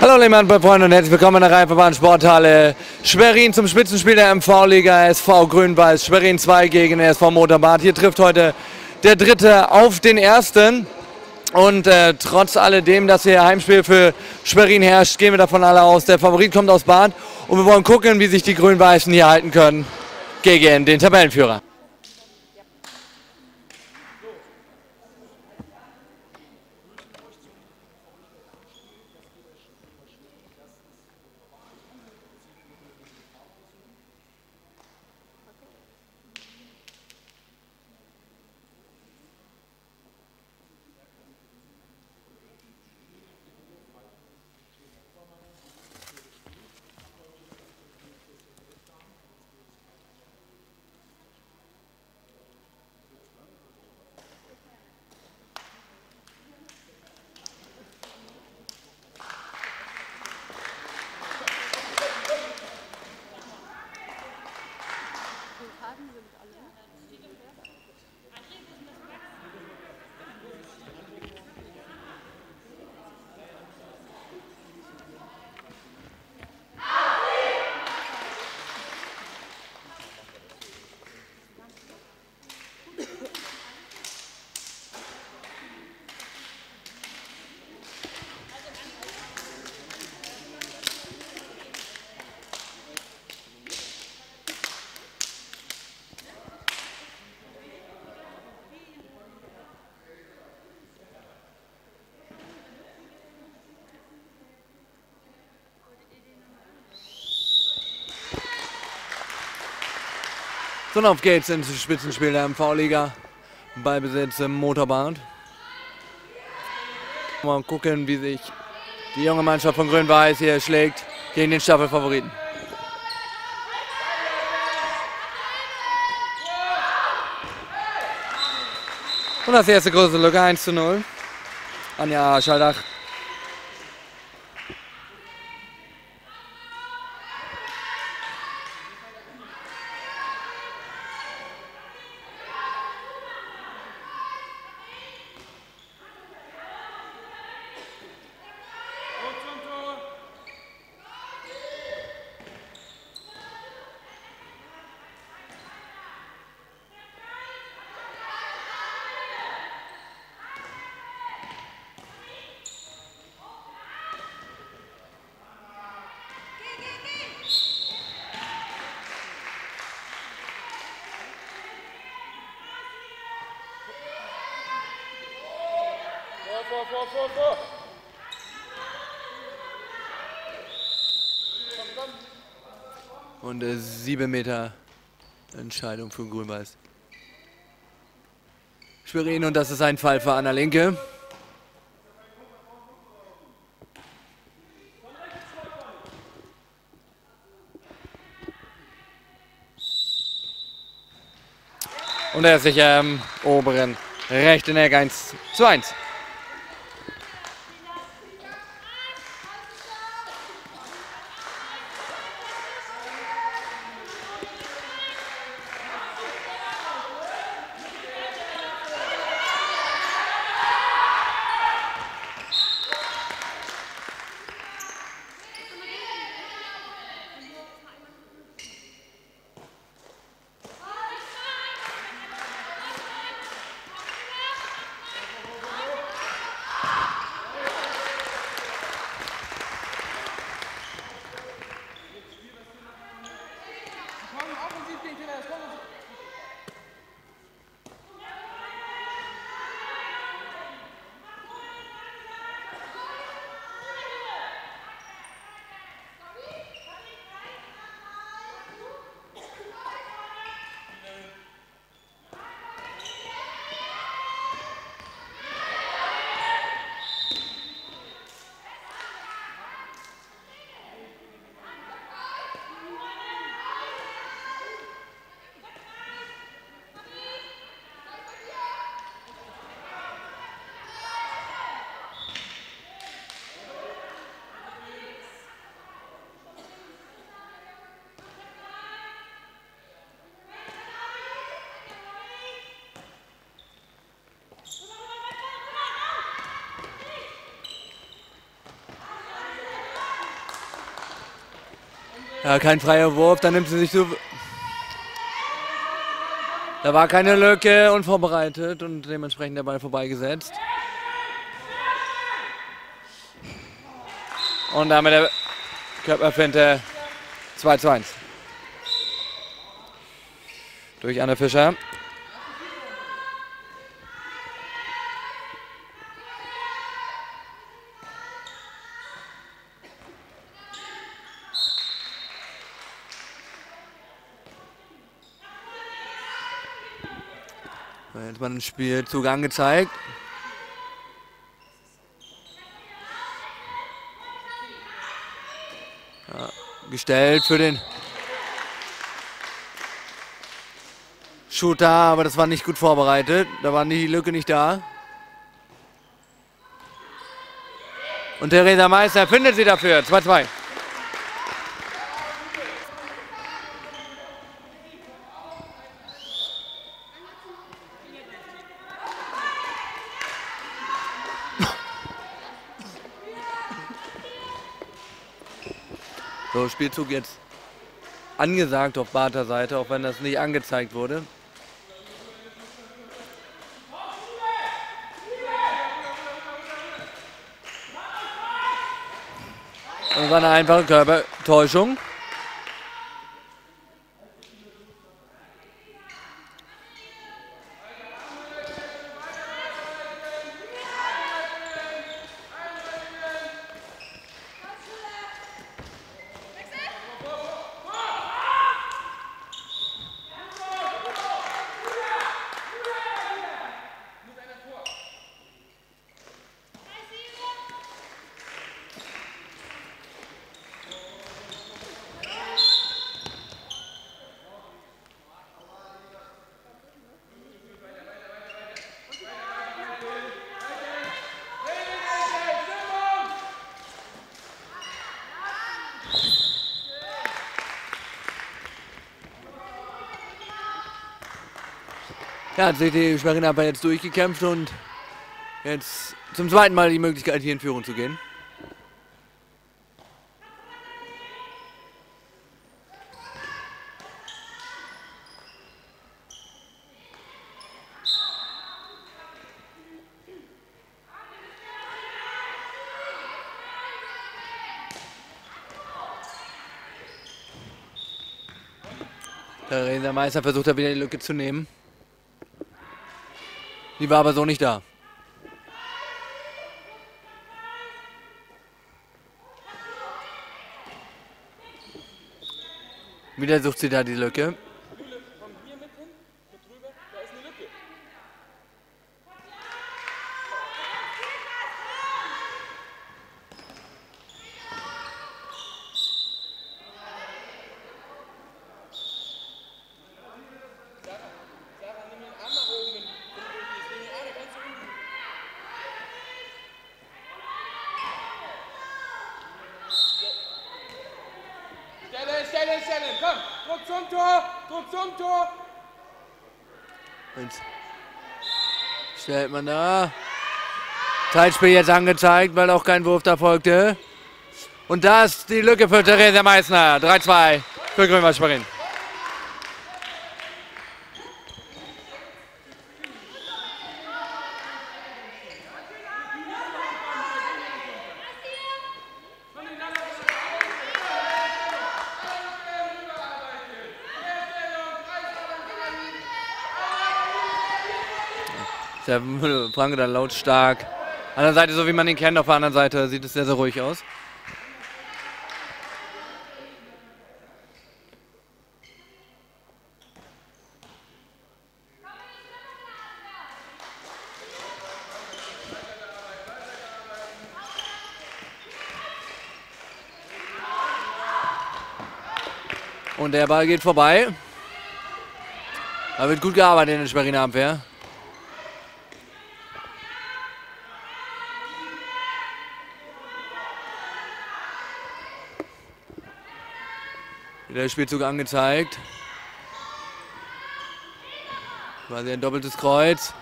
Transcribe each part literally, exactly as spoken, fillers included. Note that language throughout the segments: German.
Hallo liebe Handballfreunde und herzlich willkommen in der Rheinverband Sporthalle Schwerin zum Spitzenspiel der M V-Liga. S V Grün-Weiß Schwerin zwei gegen S V Motorbad. Hier trifft heute der Dritte auf den Ersten. Und äh, trotz alledem, dass hier Heimspiel für Schwerin herrscht, gehen wir davon alle aus. Der Favorit kommt aus Bad und wir wollen gucken, wie sich die Grün-Weißen hier halten können gegen den Tabellenführer. So, und auf geht's ins Spitzenspiel der M V-Liga. Ballbesitz im Motorbahn. Mal gucken, wie sich die junge Mannschaft von Grün-Weiß hier schlägt gegen den Staffelfavoriten. Und das erste große Lücke eins zu null. Anja Schaldach. Vor, vor, vor, vor. Und äh, sieben Meter Entscheidung für Grün-Weiß Schwerin, und das ist ein Fall für Anna Linke. Und er ist sicher im oberen rechten Eck eins zu eins. Ja, kein freier Wurf, dann nimmt sie sich so... Da war keine Lücke, unvorbereitet und dementsprechend der Ball vorbeigesetzt. Und damit der Körperfinte zwei zu eins. Durch Anne Fischer. Jetzt mal einen Spielzug angezeigt. Ja, gestellt für den Shooter, aber das war nicht gut vorbereitet. Da war die Lücke nicht da. Und Theresa Meißner findet sie dafür. zwei zu zwei. So, Spielzug jetzt angesagt auf Barther Seite, auch wenn das nicht angezeigt wurde. Das war eine einfache Körpertäuschung. Ja, hat sich die Schwerin aber jetzt durchgekämpft und jetzt zum zweiten Mal die Möglichkeit, hier in Führung zu gehen. Der Meister versucht da wieder die Lücke zu nehmen. Die war aber so nicht da. Wieder sucht sie da die Lücke. Stellen, stellen, komm, Druck zum Tor, Druck zum Tor. Und stellt man da. Zeitspiel jetzt angezeigt, weil auch kein Wurf da folgte. Und da ist die Lücke für Theresa Meißner. drei zu zwei für Grün-Weiß Schwerin. Der Franke dann lautstark. An der Seite, so wie man ihn kennt, auf der anderen Seite sieht es sehr, sehr ruhig aus. Und der Ball geht vorbei. Da wird gut gearbeitet in der Schweriner Abwehr. Wieder der Spielzug angezeigt. Quasi ein doppeltes Kreuz.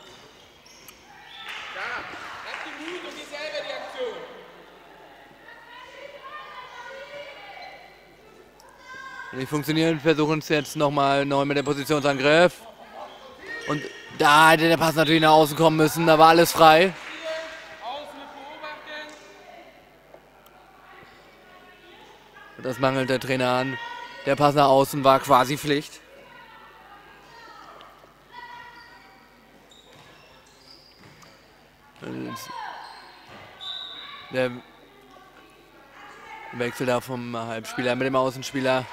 Ja, habt die Mut und die selber die Aktion. Nicht funktionieren, versuchen es jetzt nochmal neu mit dem Positionsangriff. Und da hätte der Pass natürlich nach außen kommen müssen, da war alles frei. Das mangelt der Trainer an. Der Pass nach außen war quasi Pflicht. Der Wechsel da vom Halbspieler mit dem Außenspieler.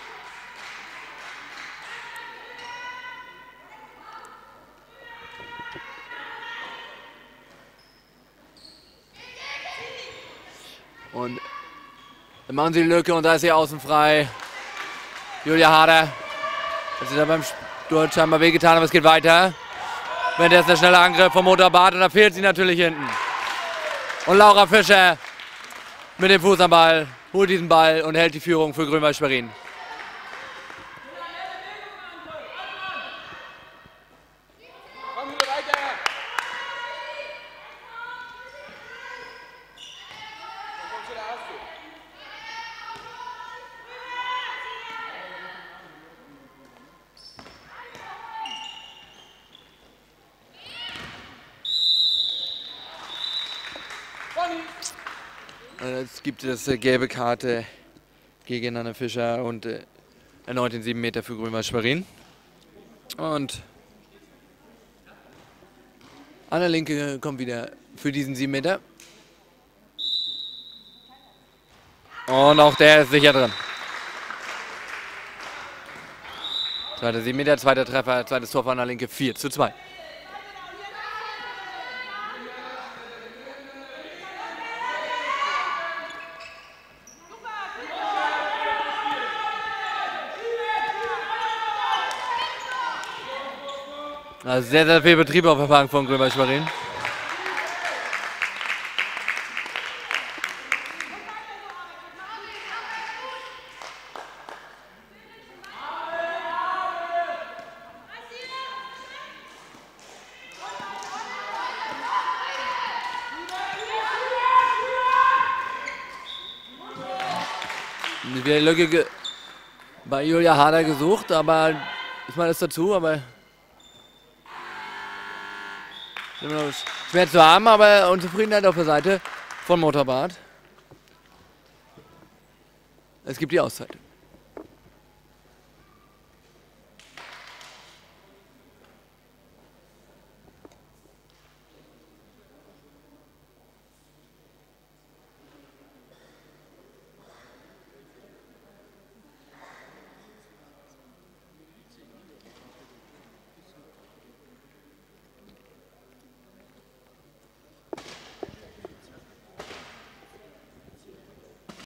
Und dann machen sie die Lücke und da ist sie außen frei. Julia Harder. Hat sie da beim Sturz scheinbar wehgetan, aber es geht weiter. Wenn der ist der schnelle Angriff vom Motorbad und da fehlt sie natürlich hinten. Und Laura Fischer mit dem Fuß am Ball, holt diesen Ball und hält die Führung für Grün-Weiß Schwerin. Komm wieder weiter. Dann kommst du der Erste. Jetzt gibt es äh, gelbe Karte gegen Anne Fischer und äh, erneut den sieben Meter für Grün-Weiß Schwerin. Und Anne Linke kommt wieder für diesen sieben Meter. Und auch der ist sicher drin. Zweiter sieben Meter, zweiter Treffer, zweites Tor von Anne Linke, vier zu zwei. Also sehr, sehr viel Betrieb auf Verfahren von Grün-Weiß Schwerin. Die Lücke bei Julia Harder gesucht, aber ich meine, ist dazu, aber schwer zu haben, aber Unzufriedenheit auf der Seite von Motorbad. Es gibt die Auszeit.